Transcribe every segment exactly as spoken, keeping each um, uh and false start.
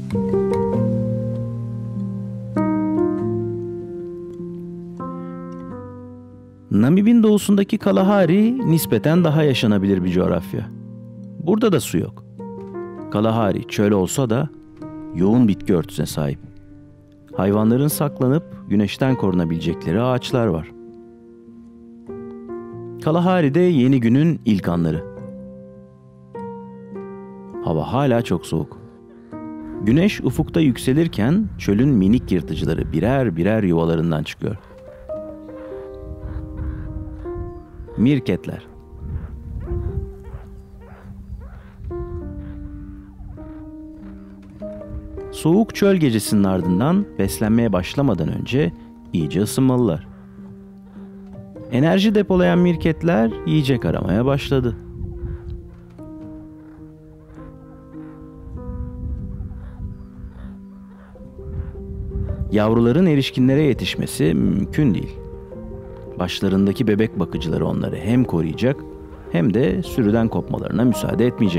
Namib'in doğusundaki Kalahari nispeten daha yaşanabilir bir coğrafya. Burada da su yok. Kalahari çöl olsa da yoğun bitki örtüsüne sahip. Hayvanların saklanıp güneşten korunabilecekleri ağaçlar var. Kalahari'de yeni günün ilk anları. Hava hala çok soğuk. Güneş ufukta yükselirken çölün minik yırtıcıları birer birer yuvalarından çıkıyor. Mirketler. Soğuk çöl gecesinin ardından beslenmeye başlamadan önce iyice ısınmalılar. Enerji depolayan mirketler yiyecek aramaya başladı. Yavruların erişkinlere yetişmesi mümkün değil. Başlarındaki bebek bakıcıları onları hem koruyacak hem de sürüden kopmalarına müsaade etmeyecek.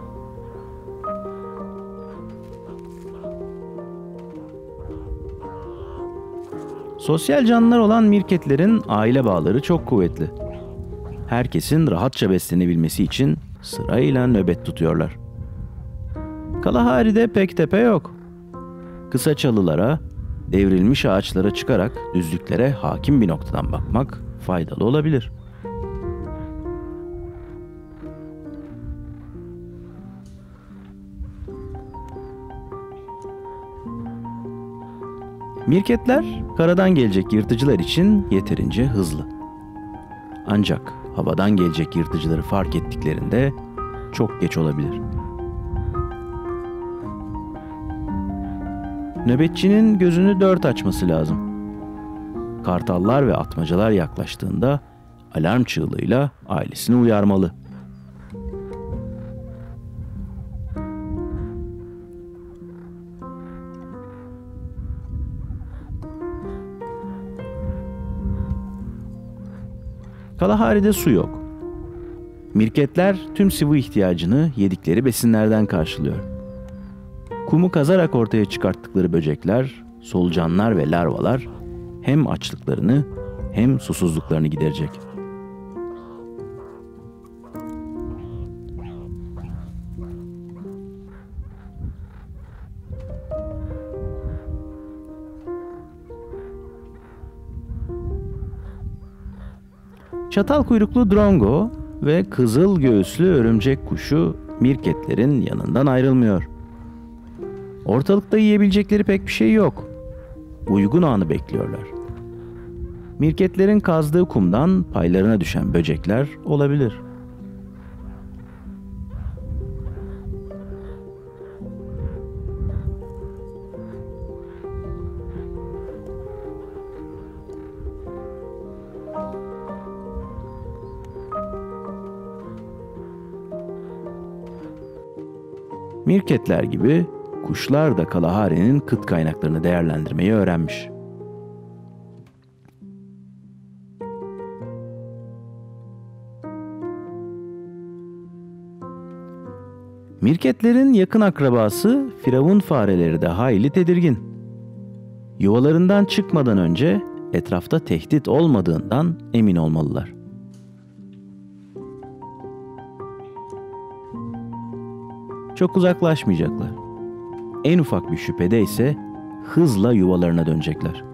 Sosyal canlılar olan mirketlerin aile bağları çok kuvvetli. Herkesin rahatça beslenebilmesi için sırayla nöbet tutuyorlar. Kalahari'de pek tepe yok. Kısa çalılara, devrilmiş ağaçlara çıkarak düzlüklere hakim bir noktadan bakmak faydalı olabilir. Mirketler karadan gelecek yırtıcılar için yeterince hızlı. Ancak havadan gelecek yırtıcıları fark ettiklerinde çok geç olabilir. Nöbetçinin gözünü dört açması lazım. Kartallar ve atmacalar yaklaştığında alarm çığlığıyla ailesini uyarmalı. Kalahari'de su yok. Mirketler tüm sıvı ihtiyacını yedikleri besinlerden karşılıyor. Kumu kazarak ortaya çıkarttıkları böcekler, solucanlar ve larvalar hem açlıklarını hem susuzluklarını giderecek. Çatal kuyruklu drongo ve kızıl göğüslü örümcek kuşu mirketlerin yanından ayrılmıyor. Ortalıkta yiyebilecekleri pek bir şey yok. Uygun anı bekliyorlar. Mirketlerin kazdığı kumdan paylarına düşen böcekler olabilir. Mirketler gibi kuşlar da Kalahari'nin kıt kaynaklarını değerlendirmeyi öğrenmiş. Mirketlerin yakın akrabası firavun fareleri de hayli tedirgin. Yuvalarından çıkmadan önce etrafta tehdit olmadığından emin olmalılar. Çok uzaklaşmayacaklar. En ufak bir şüphede ise hızla yuvalarına dönecekler.